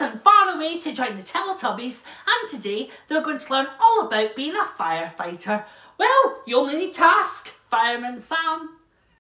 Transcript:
wasn't far away to join the Teletubbies, and today they're going to learn all about being a firefighter. Well, you only need to ask Fireman Sam.